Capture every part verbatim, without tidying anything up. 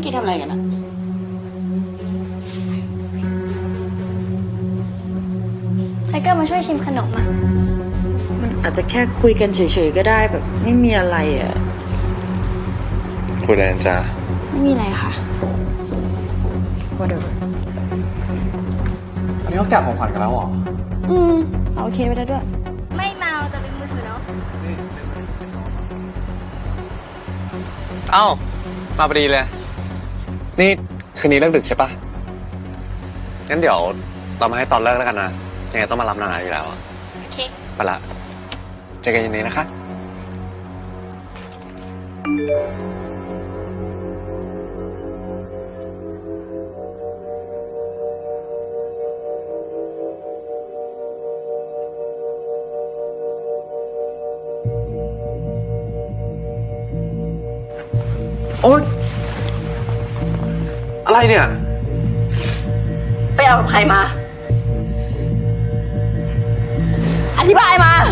กี้ทำอะไรกันอะไทเกอร์มาช่วยชิมขนมอ่ะมันอาจจะแค่คุยกันเฉยๆก็ได้แบบไม่มีอะไรอะคุยอะไรกันจ้าไม่มีอะไรค่ะ whatever อันนี้เขาแกะของขวัญกันแล้วเหรออืมโอเคไปแล้วด้วยไม่เมาแต่เป็นมือถือเนาะเอ้ามาพอดีเลยนี่คืนนี้เลิกดึกใช่ปะงั้นเดี๋ยวเรามาให้ตอนเลิกแล้วกันนะยังไงต้องมารับนานาอยู่แล้วโอเคไปละเจอกันเย็นนี้นะคะโอ๊ยอะไรเนี่ยไปเอากับใครมาอธิบายมา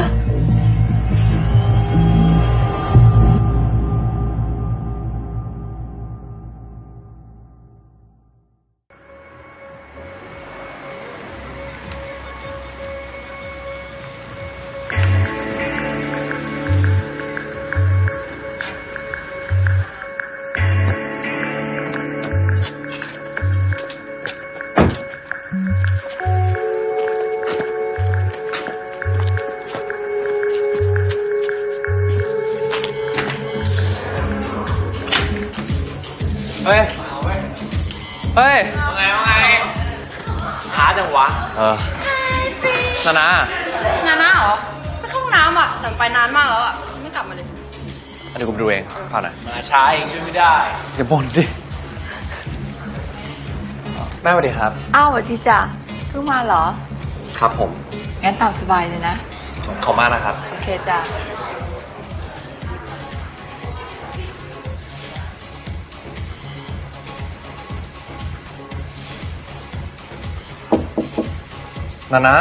เฮ้ยเฮ้ยว่าไงว่าไงช้าจังวะเออนานานาน่าเหรอไปเข้าห้องน้ำอ่ะแต่ไปนานมากแล้วอ่ะไม่กลับมาเลยเดี๋ยวกูไปดูเองฟังหน่อยมาช้าเองช่วยไม่ได้อย่าบ่นดิแม่สวัสดีครับอ้าวสวัสดีจ้ะเพิ่งมาเหรอครับผมงั้นตามสบายเลยนะขอบมากนะครับโอเคจ้ะนานะ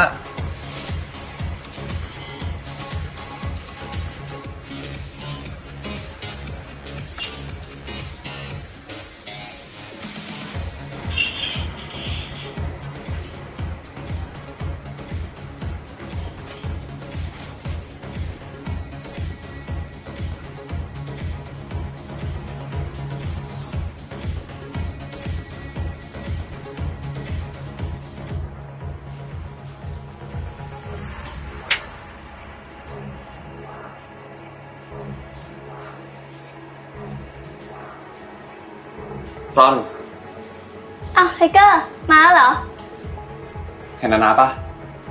ซอนอ้าวไทเกอร์มาแล้วเหรอเห็นนานาปะ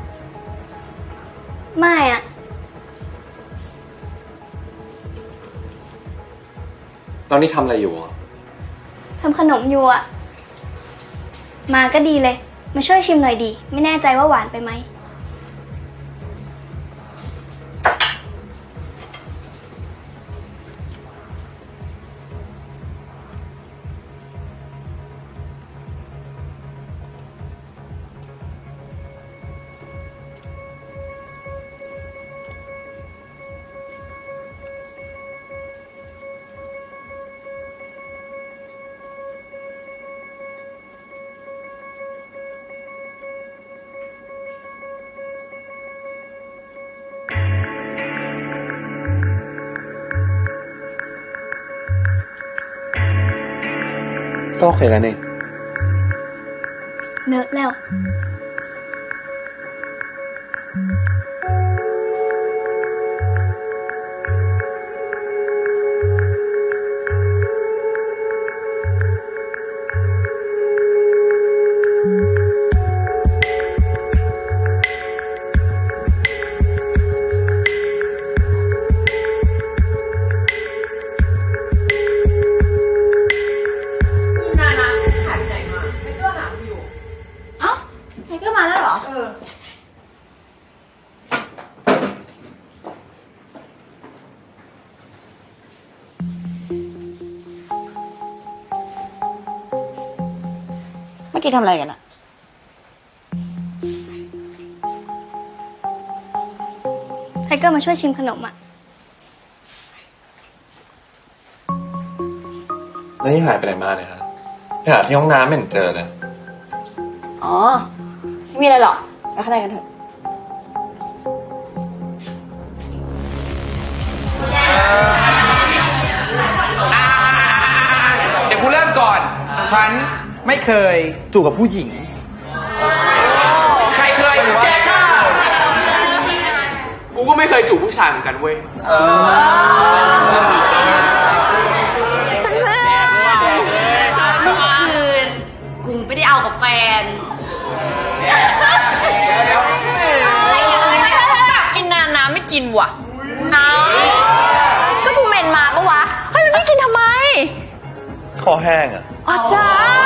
ไม่อะตอนนี้ทำอะไรอยู่อ่ะทำขนมอยู่อะมาก็ดีเลยมาช่วยชิมหน่อยดีไม่แน่ใจว่าหวานไปไหมก็โอเคแล้วนี่เลอะแล้วไทเกอร์มาแล้วเหรอเออเมื่อกี้ทำอะไรกันอะไทเกอร์มาช่วยชิมขนมอ่ะแล้วนี่หายไปไหนมาเนี่ยฮะหาที่ห้องน้ำไม่เห็นเจอเลยอ๋อ ไม่มีอะไรหรอกไปข้างในกันเถอะเดี๋ยวกูเริ่มก่อน ฉันไม่เคยจูบกับผู้หญิง ใครเคยแกค่ะกูก็ไม่เคยจูบผู้ชายเหมือนกันเว้ยเมื่อคืนกูไม่ได้เอากับแฟนกินนานน้ำไม่กินว่ะเอาก็กูเหม็นมาปะวะ เฮ้ยไม่กินทำไมคอแห้งอ่ะอาจารย์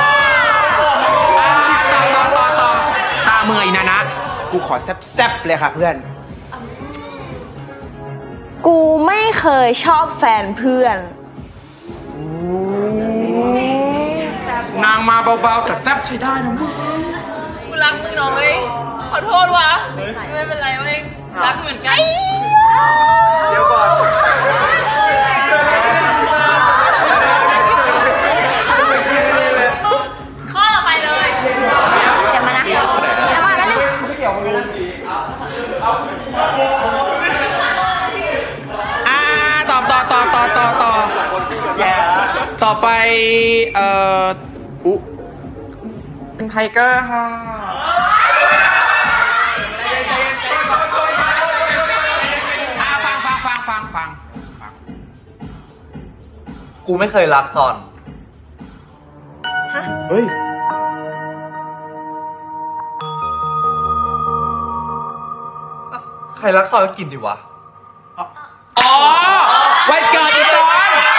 ต่อต่อต่อต่อตาเมื่อยนะนะ กูขอแซบๆเลยค่ะเพื่อนกูไม่เคยชอบแฟนเพื่อนนางมาเบาๆแต่แซบใช้ได้นะมึงกูรักมึงน้อยขอโทษวะไม่เป็นไรเว้ยรักเหมือนกันเดี๋ยวก่อนข้อต่อไปเลยเดี๋ยวมานะ เดี๋ยวมาแล้วนึงอ่าต่อต่อต่อต่อต่อต่อต่อไป เอ่ออุ๊เป็นไทเกอร์ค่ะอ่าฟังฟังฟังฟังฟังฟังกูไม่เคยรักซอนเฮ้ยใครรักซอนก็กินดีวะอ๋อวันเกิดอีซอน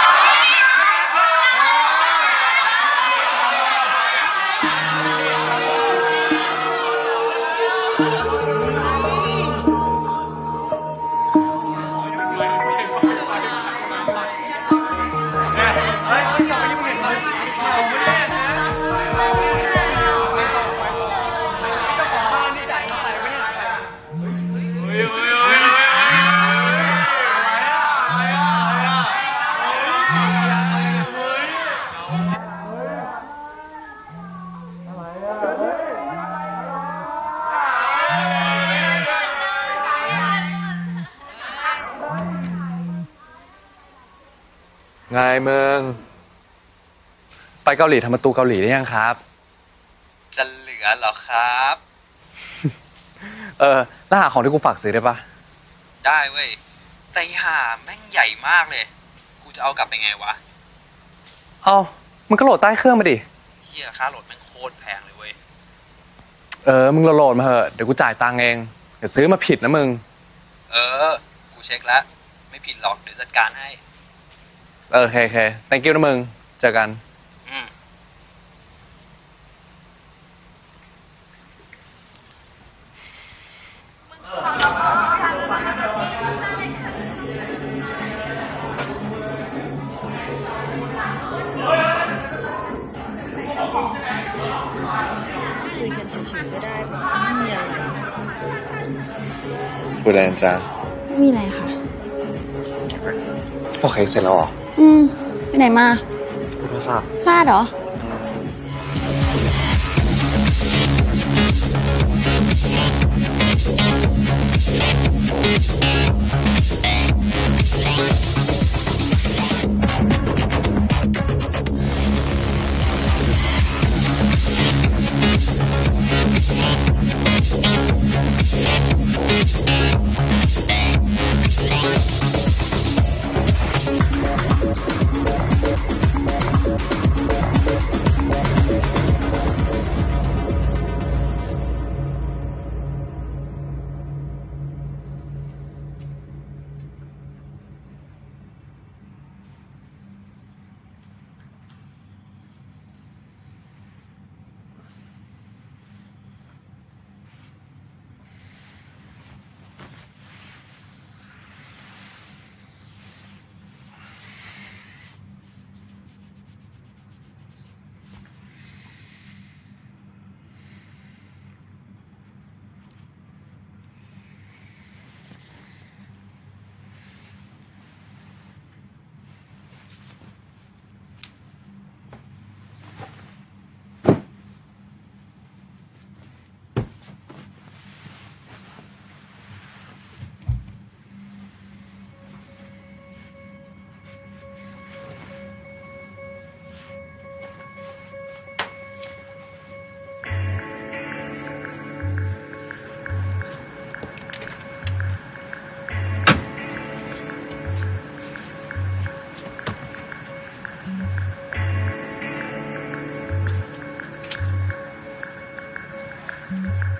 ไงมึง ไปเกาหลีทำประตูเกาหลีได้ยังครับจะเหลือเหรอครับเออแล้วหาของที่กูฝากซื้อได้ปะได้เว้ย แต่ห่าแม่งใหญ่มากเลย กูจะเอากลับไปไงวะเอ้ามึงก็โหลดใต้เครื่องมาดิเฮียค่าโหลดแม่งโคตรแพงเลยเว้ยเออ มึงโหลดมาเถอะ เดี๋ยวกูจ่ายตังค์เองเดี๋ยวซื้อมาผิดนะมึงเออ กูเช็คแล้ว ไม่ผิดหรอก เดี๋ยวจัดการให้เออโอเคโอเค thank you นะมึง เจอกันอืมคุยกันเฉยๆก็ได้แบบไม่มีอะไรคุยอะไรกันจ้าไม่มีอะไรค่ะโอเคเสร็จแล้วเหรออืม ไปไหนมากูโทรศัพท์พลาดเหรอ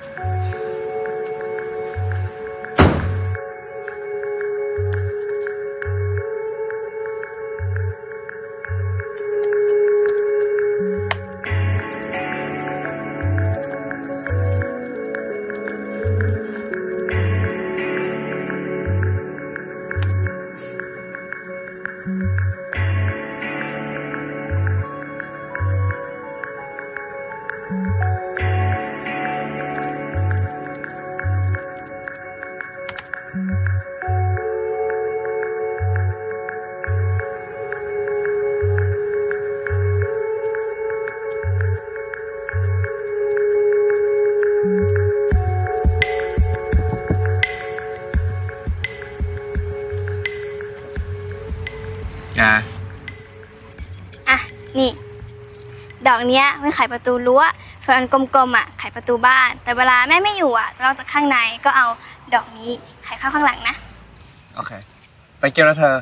นะอ่ะ นี่ ดอกเนี้ยไว้ไขประตูรั้ว ส่วนอันกลมๆอ่ะไขประตูบ้าน แต่เวลาแม่ไม่อยู่อ่ะจะลองจากข้างในก็เอาดอกนี้ไขเข้าข้างหลังนะโอเค ไปเกี่ยวนะเธอ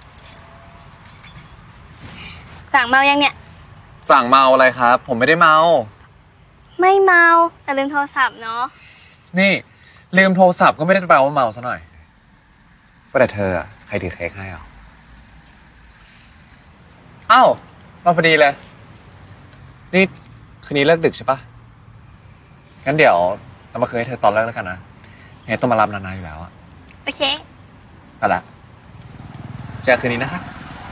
สั่งเมายังเนี่ยสั่งเมาอะไรครับ ผมไม่ได้เมาไม่เมาแต่ลืมโทรศัพท์เนาะนี่ลืมโทรศัพท์ก็ไม่ได้แปลว่าเมาซะหน่อยว่าแต่เธออะใครถือเค้กให้อ่ะอ้าวมาพอดีเลย นี่คืนนี้เลิกดึกใช่ปะงั้นเดี๋ยวเรามาเคยให้เธอตอนเลิกแล้วกันนะไงต้องมารับนานๆอยู่แล้วอะโอเคเอาละเจอคืนนี้นะคะ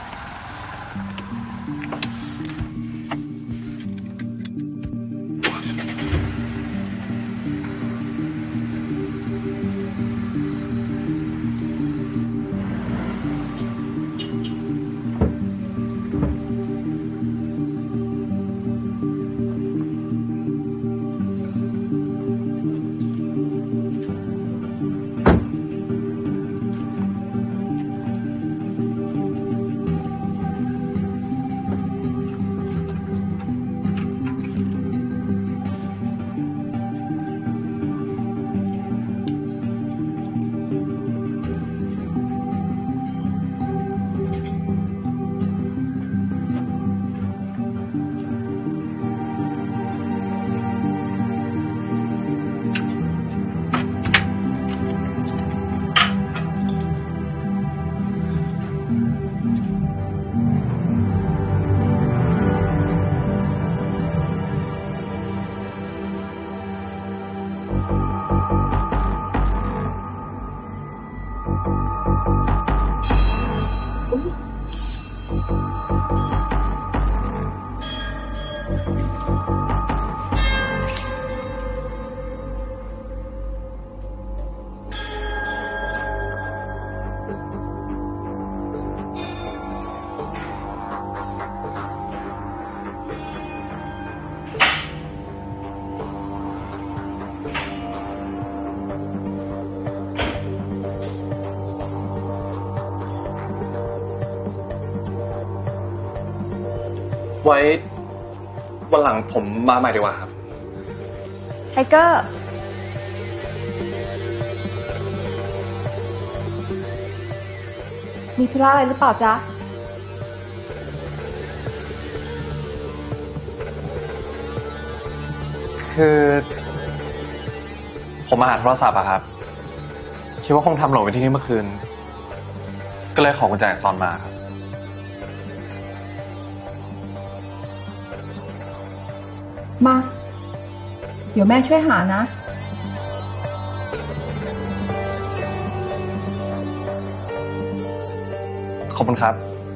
ไว้วันหลังผมมาใหม่ดีกว่าครับไทเกอร์ มีธุระอะไรหรือเปล่าจ๊ะคือผมมาหาโทรศัพท์อะครับคิดว่าคงทำหล่นไว้ที่นี่เมื่อคืน ก็เลยขอกุญแจซอนมาครับมา เดี๋ยวแม่ช่วยหานะขอบคุณครับ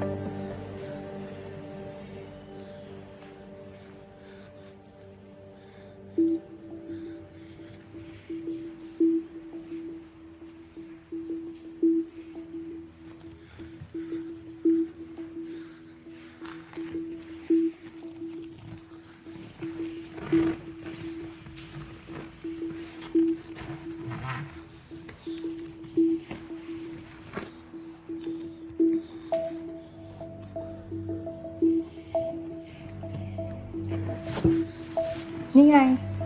นี่ไง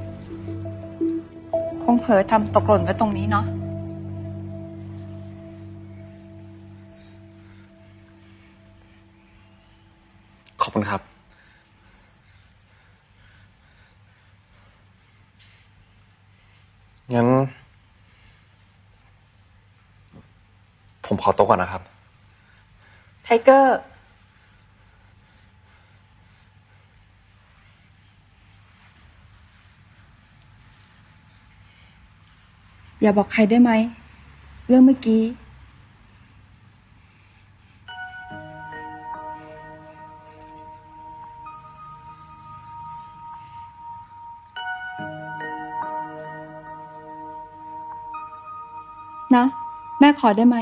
คงเผลอทำตกหล่นไว้ตรงนี้เนาะขอบคุณครับงั้น ผมขอโต๊ะก่อนนะครับไทเกอร์ อย่าบอกใครได้ไหม เรื่องเมื่อกี้ นะ แม่ขอได้ไหม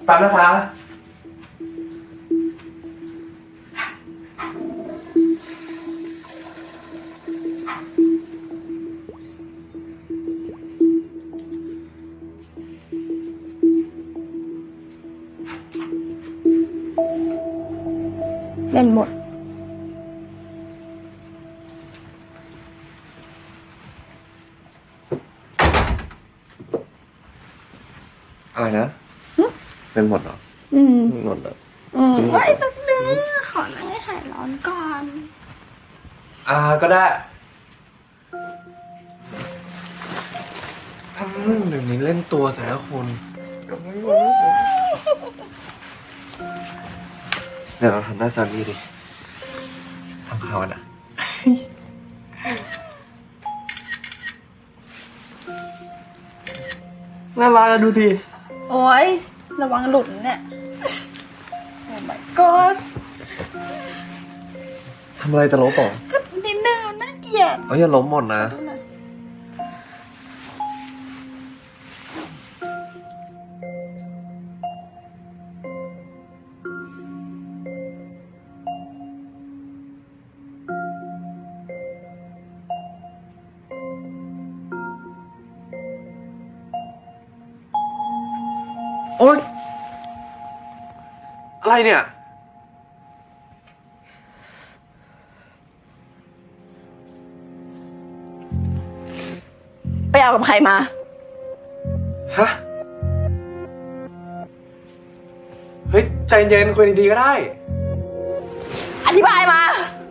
แป๊บนะคะเล่นหมดอะไรนะเป็นหมดเหรออืมหมดเหรออืมไว้แป๊บนึงขอนั่งให้หายร้อนก่อนอ่าก็ได้ทำเดี๋ยวนี้เล่นตัวแต่ละคนเดี๋ยวเราทำหน้าซานี่ดิทำเขาอ่ะน่ารักอะดูดิโอ๊ย ระวังหลุดเนี่ย โอ้ my god ทำอะไรจะลบเหรอนิดนึงน่าเกลียดเอาอย่าล้มหมดนะ โอ๊ย อะไรเนี่ยไปเอากับใครมาฮะ เฮ้ย ใจเย็นคุยดีๆก็ได้อธิบายมา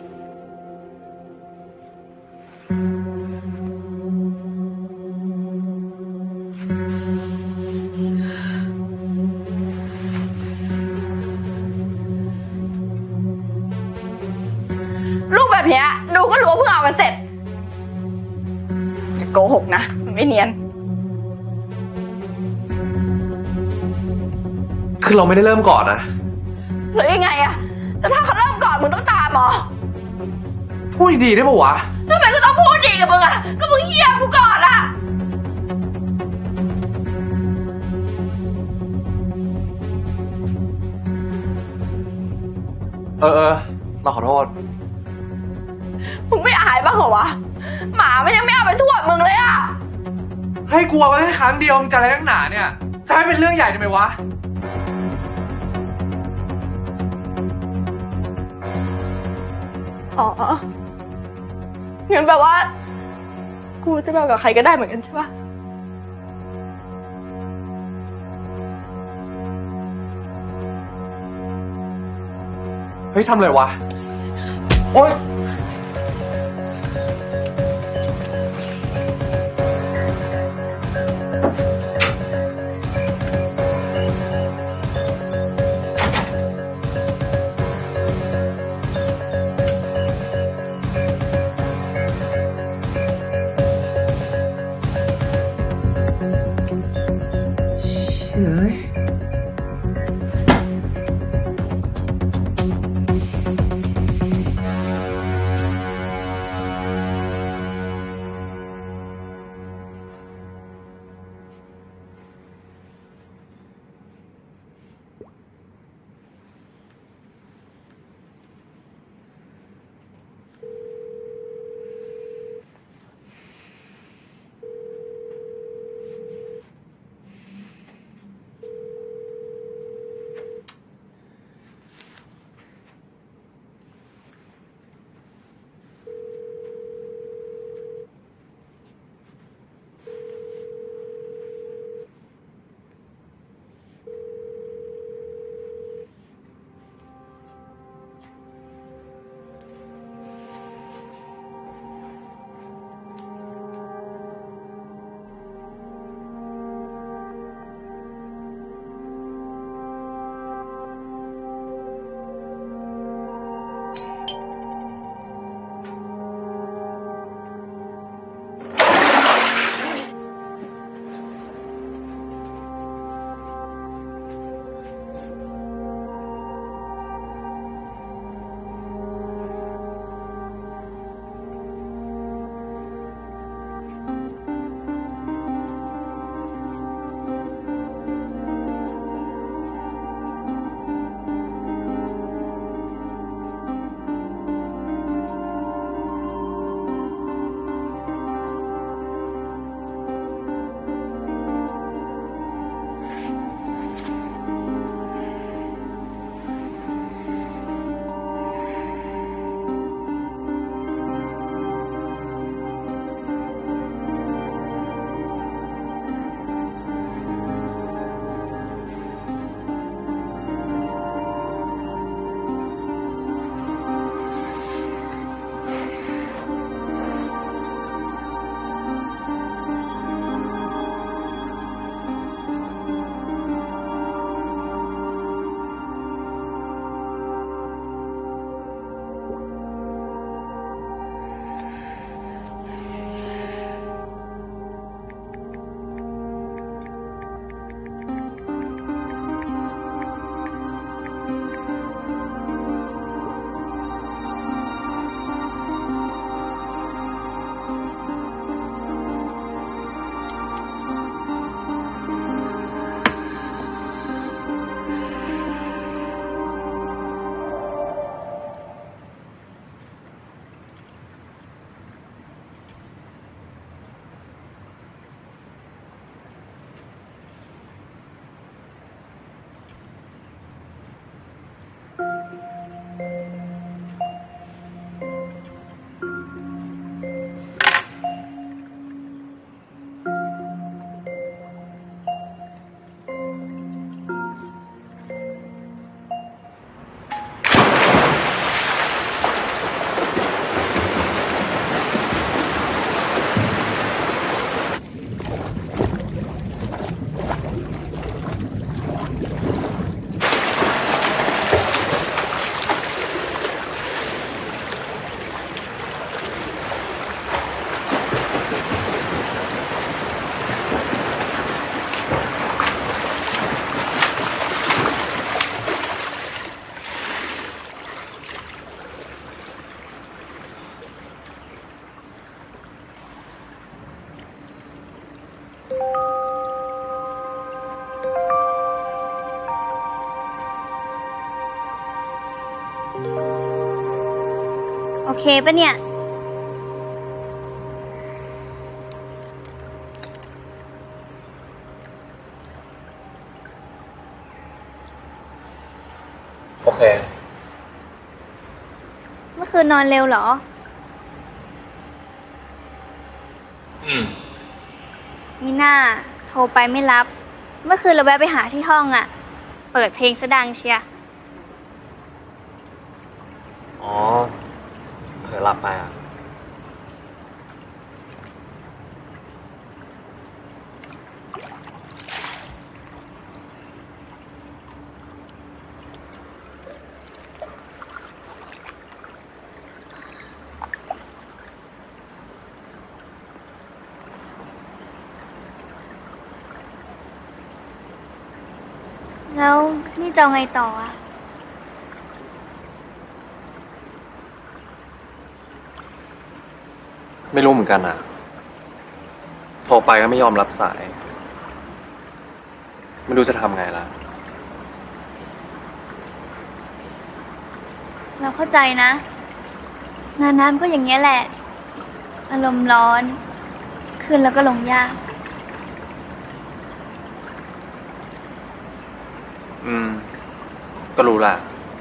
ลูกแบบเนี้ยดูก็รู้ว่าเพิ่งเอากันเสร็จอย่าโกหกนะ มันไม่เนียนคือเราไม่ได้เริ่มก่อนนะหรือยังไงอะแล้วถ้าเขาเริ่มก่อนมึงต้องตามเหรอพูดดีๆได้ปะวะทำไมกูต้องพูดดีกับมึงอะก็มึงเหยียบกูก่อนอะเออเออเราขอโทษมึงไม่อายบ้างเหรอวะ หมามันยังไม่เอาไปทั่วมึงเลยอะให้กลัวไว้แค่ครั้งเดียวมึงจะอะไรนักหนาเนี่ยจะให้เป็นเรื่องใหญ่ทำไมวะอ๋องั้นแปลว่า กูจะไปเอากับใครก็ได้เหมือนกันใช่ปะเฮ้ยทำอะไรวะ โอ๊ย เฮ้ยเโอเคปะเนี่ยโอเคเมื่อคืนนอนเร็วเหรออืมมีหน้าโทรไปไม่รับ เมื่อคืนเราแวะไปหาที่ห้องอะเปิดเพลงซะดังเชียร์อ๋อเผลอหลับไปอ่ะแล้วนี่จะเอาไงต่ออะไม่รู้เหมือนกันอ่ะ โทรไปก็ไม่ยอมรับสาย ไม่รู้จะทำไงละเราเข้าใจนะ งานน้ำก็อย่างเงี้ยแหละ อารมณ์ร้อน ขึ้นแล้วก็ลงยากอืม ก็รู้แหละ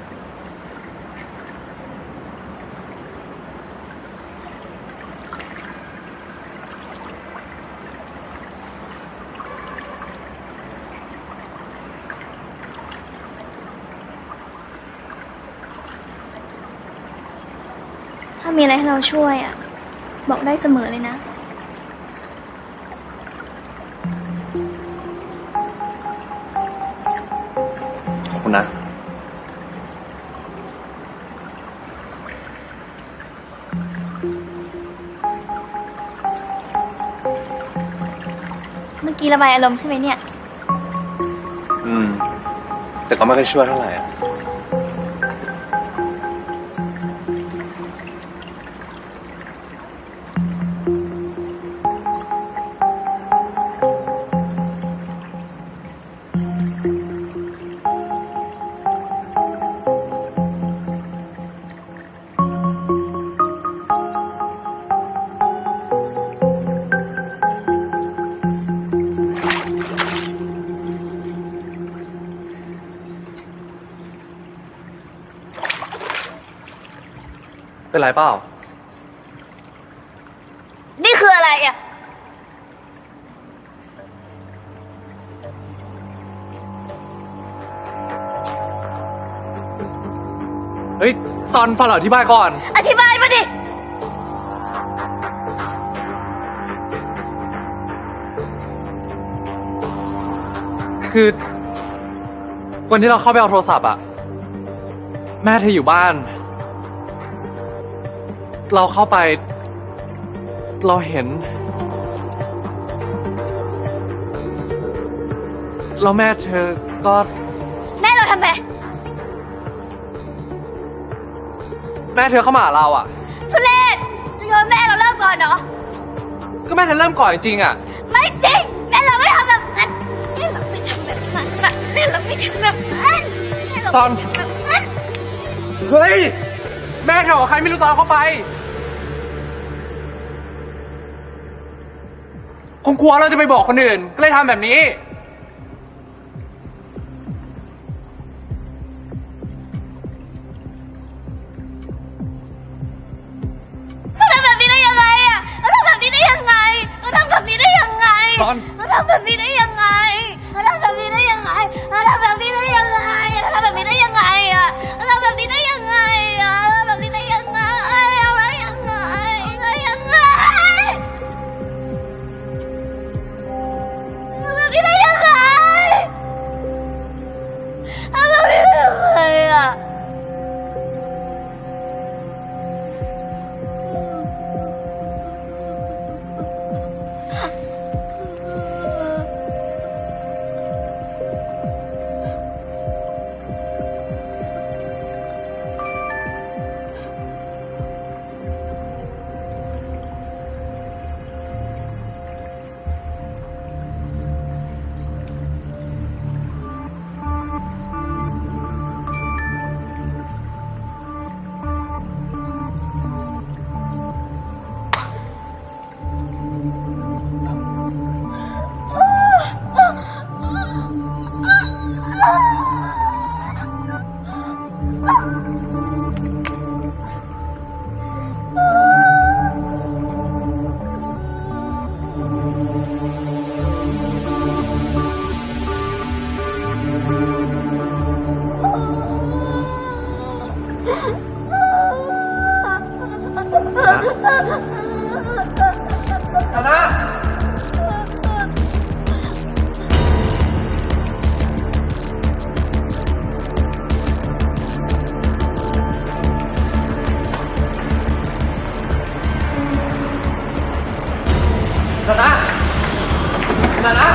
ถ้ามีอะไรให้เราช่วยอะบอกได้เสมอเลยนะขอบคุณนะเมื่อกี้ระบายอารมณ์ใช่ไหมเนี่ยอืม แต่ก็ไม่ค่อยช่วยเท่าไหร่อ่ะ เป็นไรเปล่านี่คืออะไรอะเฮ้ย ซอนฟังเราอธิบายก่อนอธิบายมาดิคือวันที่เราเข้าไปเอาโทรศัพท์อะแม่เธออยู่บ้าน เราเข้าไป เราเห็นแล้วแม่เธอก็แม่เราทำไมแม่เธอเข้ามาหาเราอะทุเรศจะโยนแม่เราเริ่มก่อนเหรอก็แม่เธอเริ่มก่อนจริงๆอะไม่จริง แม่เราไม่ทำแบบนั้น แม่เราไม่ทำแบบนั้นอะแม่เราไม่ทำแบบนั้นแม่เราซอนไม่ทำแบบนั้นเฮ้ย แม่เธอกับใครไม่รู้ตอนเข้าไป คงกลัวเราจะไปบอกคนอื่น ก็เลยทำแบบนี้เราทำแบบนี้ได้ยังไงอะเราทำแบบนี้ได้ยังไงเราทำแบบนี้ได้ยังไงซอนเราทำแบบนี้ได้ยังไงเราทำแบบนี้ได้ยังไงเราทำแบบนี้ได้ยังไงเราทำแบบนี้ได้ยังไงอะเราทำแบบนี้ได้ยังไงอะเราทำแบบนี้ได้ยังไงอะไรยังไงอะไรยังไงเราทำแบบนี้ได้ยังไงเราทำแบบนี้ได้ยังไงอะเนานานานานานา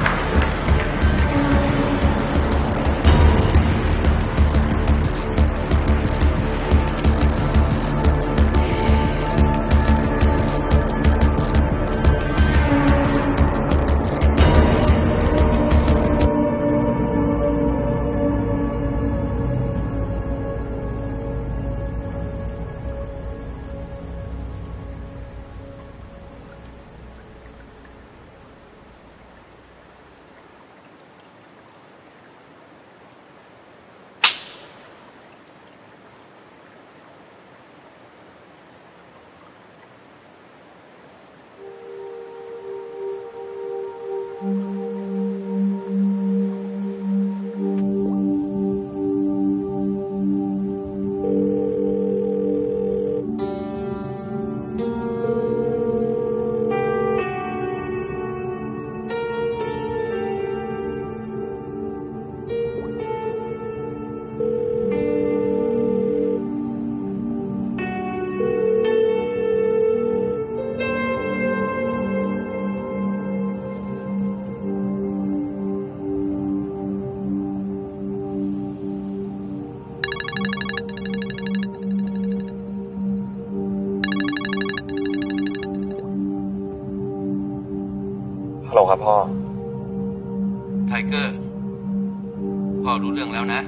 ฮัลโหลครับพ่อไทเกอร์ พ่อรู้เรื่องแล้วนะ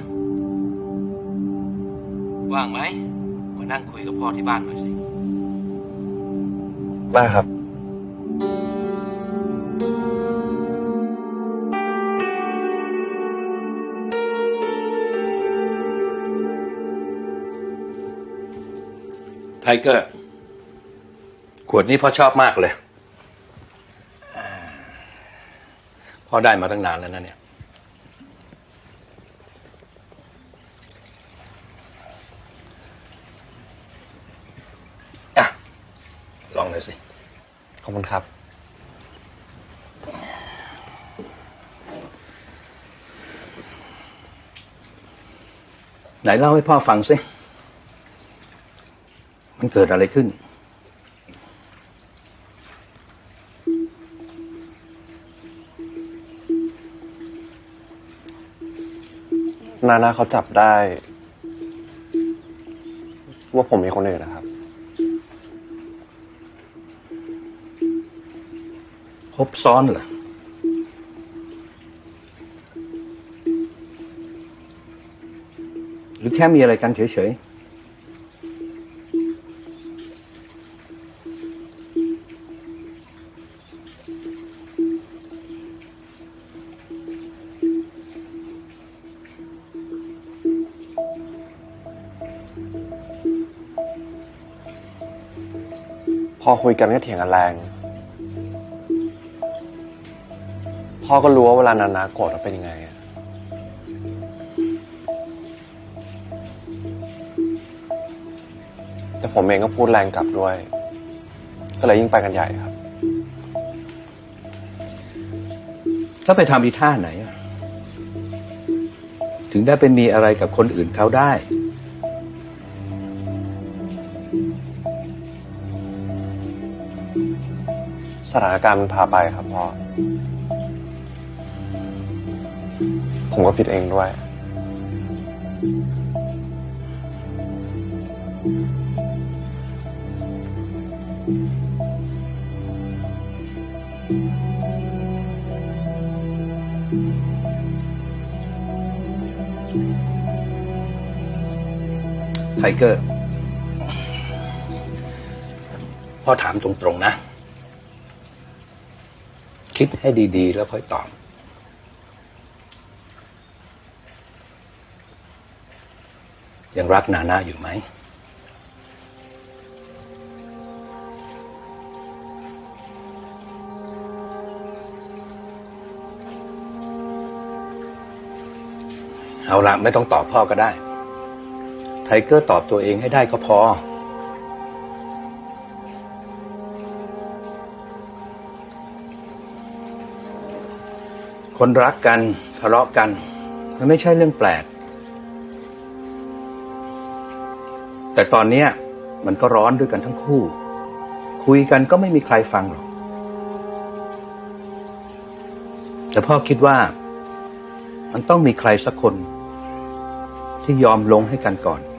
ว่างไหมมานั่งคุยกับพ่อที่บ้านหน่อยสิได้ครับไทเกอร์ ขวดนี้พ่อชอบมากเลย พ่อได้มาตั้งนานแล้วนะเนี่ยอ่ะลองเลยสิขอบคุณครับไหนเล่าให้พ่อฟังสิ มันเกิดอะไรขึ้นนานาเขาจับได้ ว่าผมมีคนอื่นนะครับครบซ้อนเหรอ หรือแค่มีอะไรกันเฉยพอคุยกันก็เถียงกันแรง พ่อก็รู้ว่าเวลานานาโกรธเป็นยังไงอะแต่ผมเองก็พูดแรงกลับด้วย ก็เลยยิ่งไปกันใหญ่ครับๆถ้าไปทำอีท่าไหนอะถึงได้ไปมีอะไรกับคนอื่นเขาได้สถานการณ์มันพาไปครับพ่อ ผมก็ผิดเองด้วยไทเกอร์ พ่อถามตรงๆนะ คิดให้ดีๆ แล้วค่อยตอบ ยังรักนานาอยู่ไหม เอาละไม่ต้องตอบพ่อก็ได้ไทเกอร์ตอบตัวเองให้ได้ก็พอคนรักกันทะเลาะกันมันไม่ใช่เรื่องแปลกแต่ตอนนี้มันก็ร้อนด้วยกันทั้งคู่คุยกันก็ไม่มีใครฟังหรอกแต่พ่อคิดว่ามันต้องมีใครสักคนที่ยอมลงให้กันก่อน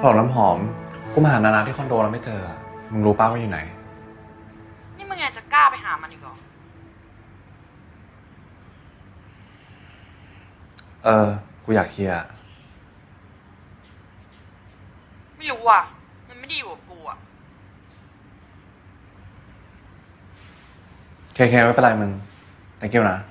ลอน้ำหอม กูมาหานานาที่คอนโดแล้วไม่เจอ มึงรู้ป้าว่าอยู่ไหนนี่มึงยังจะกล้าไปหามันอีกเหรอเออ กูอยากเคลียร์ไม่รู้อ่ะ มันไม่ได้อยู่กับกูอ่ะเคเคไม่เป็นไรมึง thank you นะ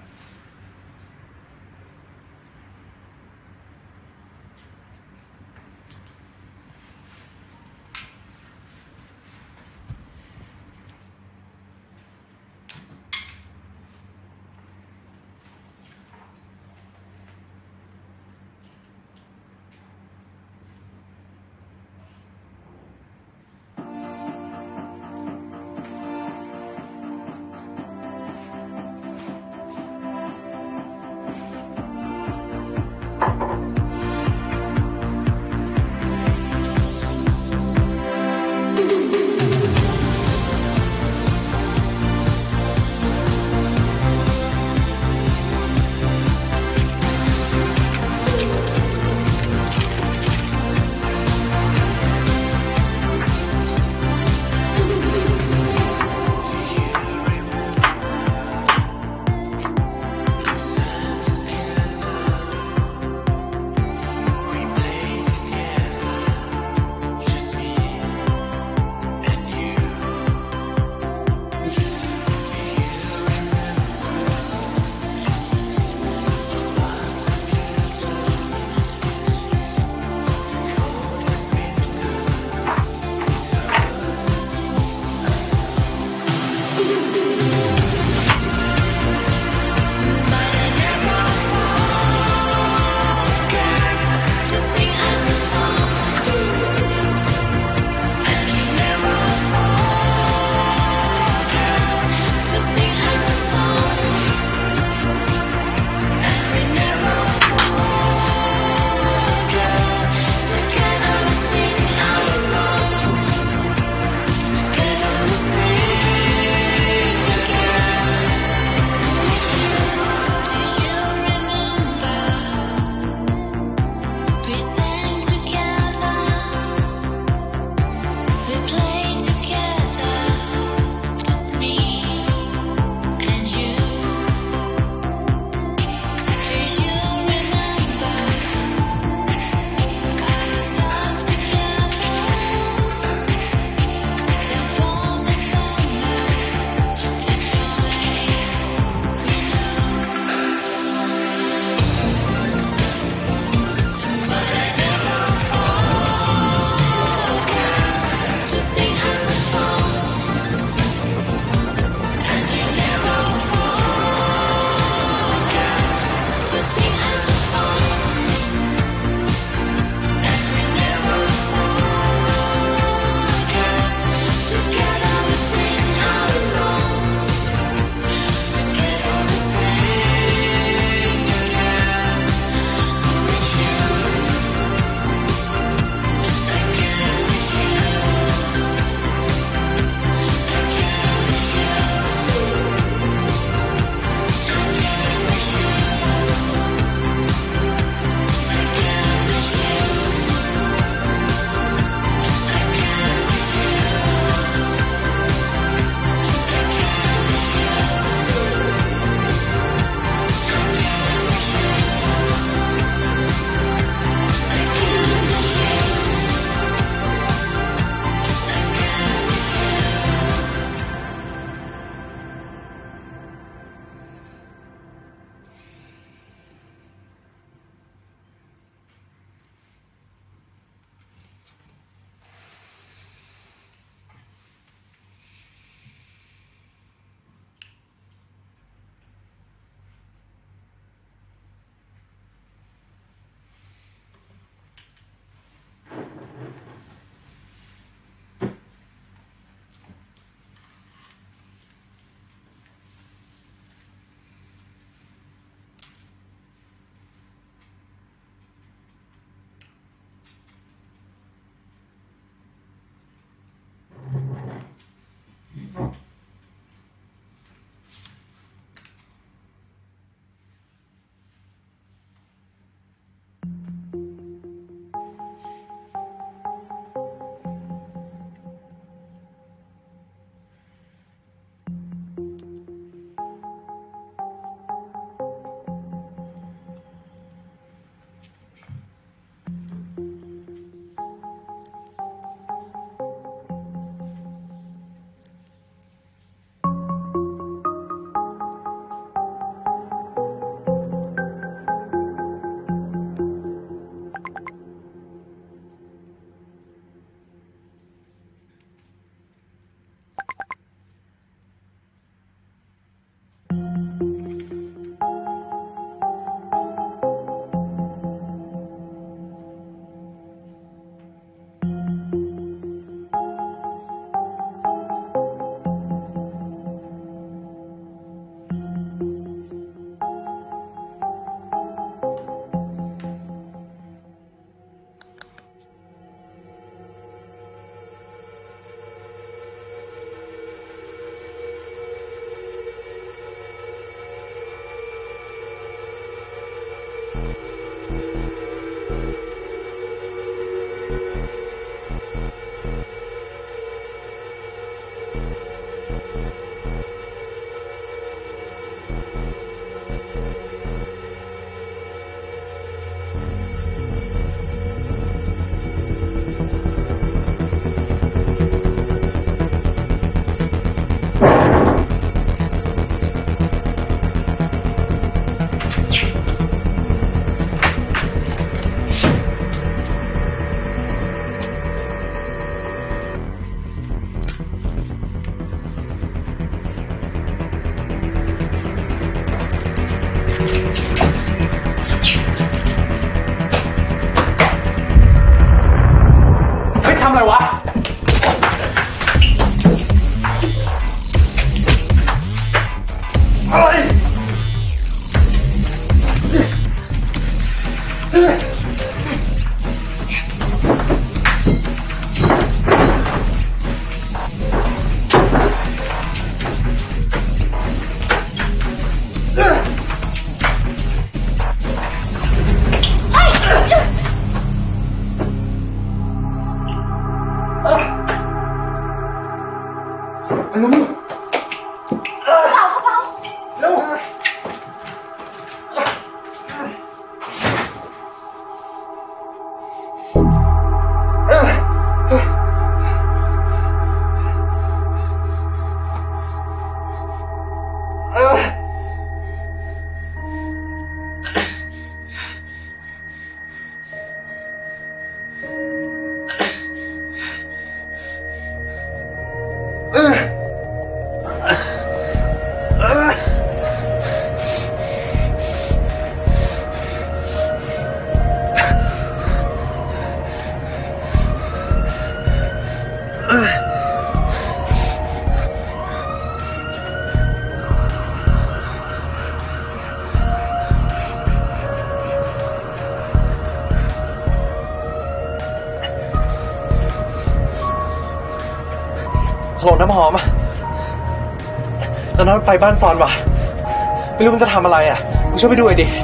ทำอะไรวะอะไรโหลน้ำหอมอ่ะตอนนั้นไปบ้านซอนว่ะไม่รู้มันจะทำอะไรอ่ะมึงช่วยไปดูหน่อยดิ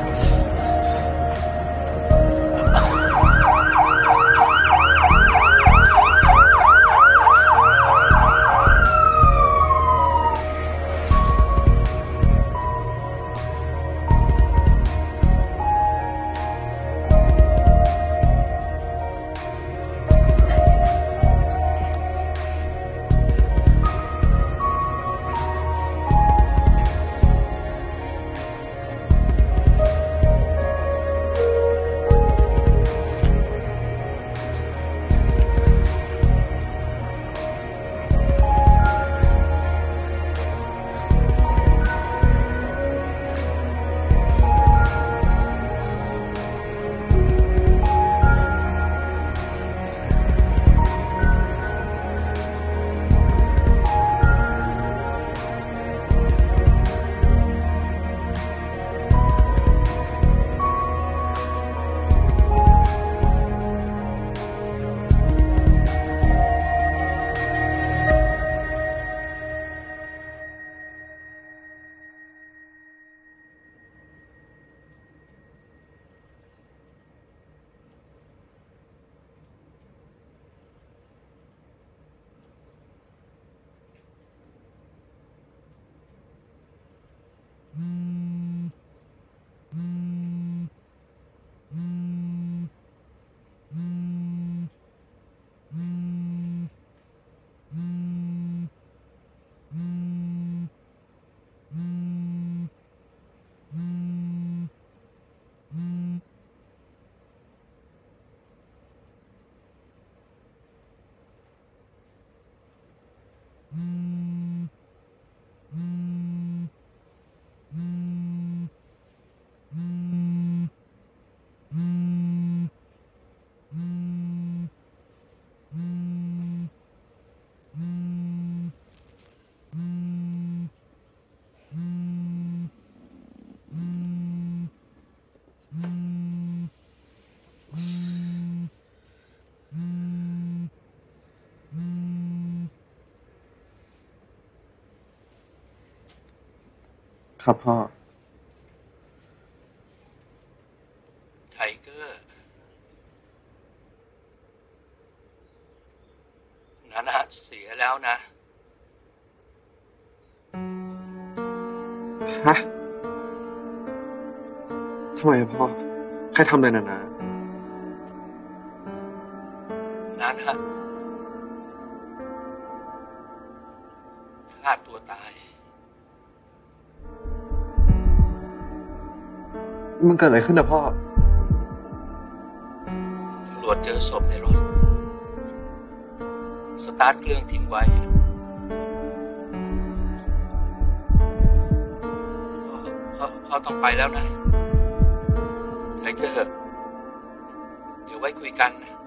ครับพ่อไทเกอร์นานะเสียแล้วนะฮะทำไมพ่อใครทำอะไรนานานานะฆ่าตัวตายมันเกิดอะไรขึ้นนะพ่อตำรวจเจอศพในรถสตาร์ทเครื่องทิ้งไว้พ่อพ่อต้องไปแล้วนะไทเกอร์เดี๋ยวไว้คุยกันนะ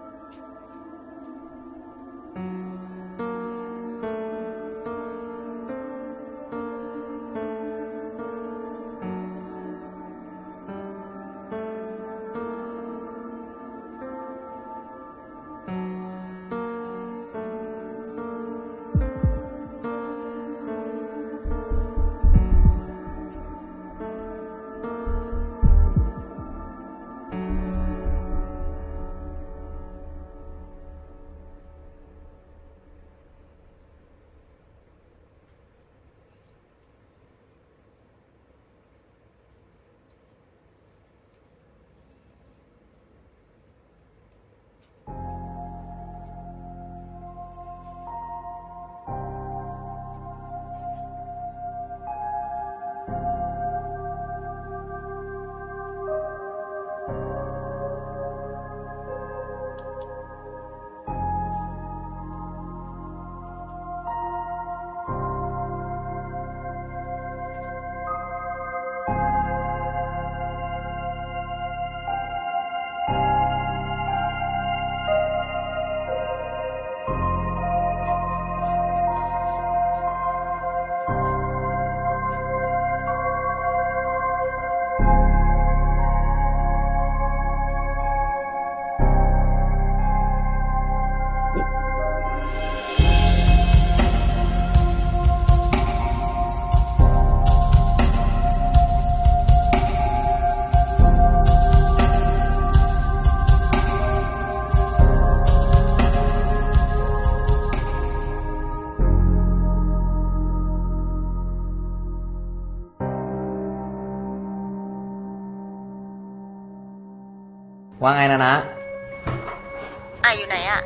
ว่าไงนะนะอ่ะอยู่ไหนอ่ะ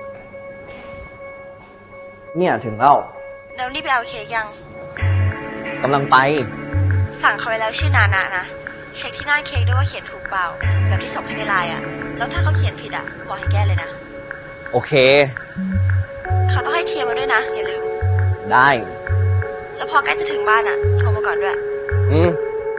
เนี่ยถึงแล้วเดี๋ยวรีบไปเอาเค้กยังกำลังไปสั่งเขาไว้แล้วชื่อนานานะเช็คที่หน้าเค้กด้วยว่าเขียนถูกเปล่าแบบที่ส่งให้ในไลน์อ่ะแล้วถ้าเขาเขียนผิดอ่ะก็บอกให้แก้เลยนะโอเคเขาต้องให้เทียมมาด้วยนะอย่าลืมได้แล้วพอใกล้จะถึงบ้านอ่ะโทรมาก่อนด้วยอืม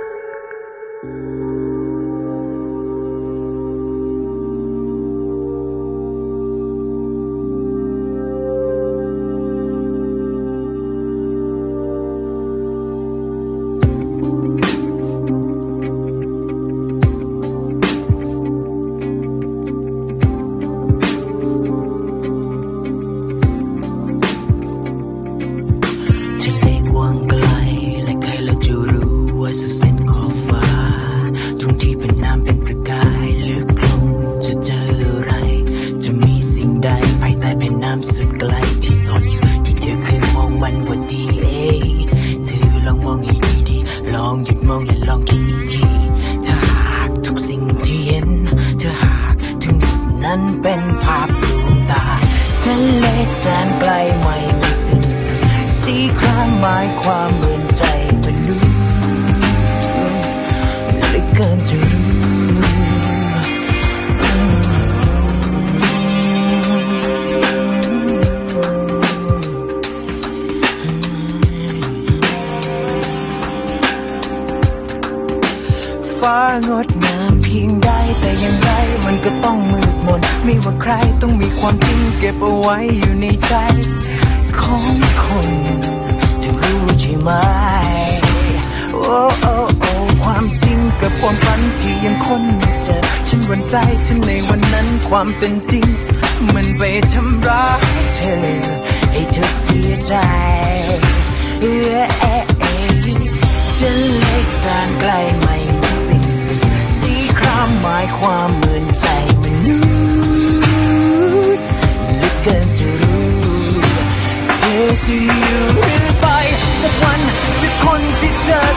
ฟ้างดงามเพียงใดแต่อย่างไรมันก็ต้องมืดมนไม่ว่าใครต้องมีความจริงเก็บเอาไว้อยู่ในใจของคนจะรู้ใช่ไหมโอ้โอ้โอ้ความจริงกับความฝันที่ยังค้นไม่เจอฉันหวั่นใจถ้าในวันนั้นความเป็นจริงมันไปทำร้ายเธอให้เธอเสียใจเออเออเออจะเล็กแสนไกลไม่มีสิ้นสุดสีครามหมายความเหมือนใจมนุษย์เหลือเกินจะรู้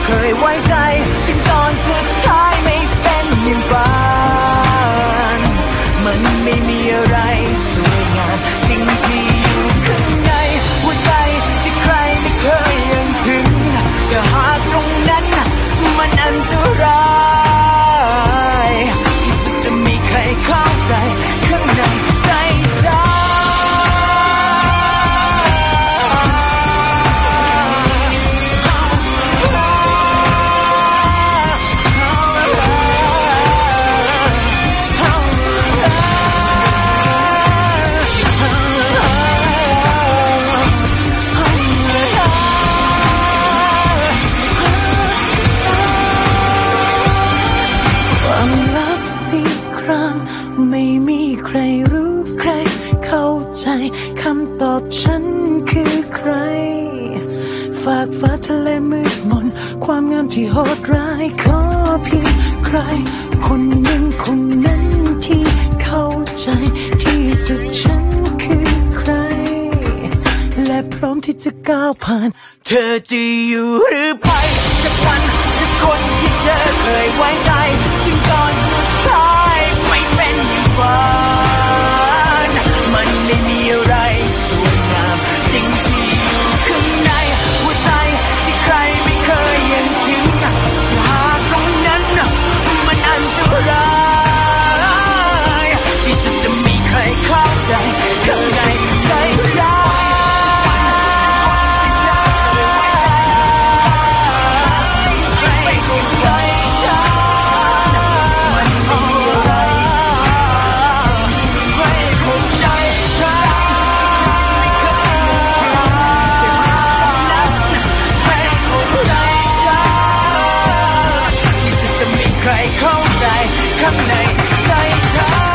เคยไว้ใจจนตอนสุดท้ายไม่เป็นอย่างฝันมันไม่มีอะไรสวยงามสิ่งที่อยู่ข้างในหัวใจที่ใครไม่เคยยังถึงจะหากตรงนั้นมันอันตรายที่สุดจะมีใครเข้าใจข้างในใจเธอความลับสิครามไม่มีใครรู้ใครเข้าใจคำตอบฉันคือใครฝากฟ้าทะเลมืดมนความงามที่โหดร้ายขอเพียงใครคนหนึ่งคนนั้นที่เข้าใจที่สุดฉันคือใครและพร้อมที่จะก้าวผ่านเธอจะอยู่หรือไปจากวันจากคนที่เธอเคยไว้ใจที่ตอนสุดท้ายไม่เป็นอย่างฝันมันไม่มีอะไรสวยงามสิ่งที่อยู่ข้างในหัวใจที่ใครไม่เคยยังถึงจะหากตรงนั้นมันอันตรายที่สุดจะมีใครเข้าใจข้างในใจเราใครเข้าใจข้างในใจเธอ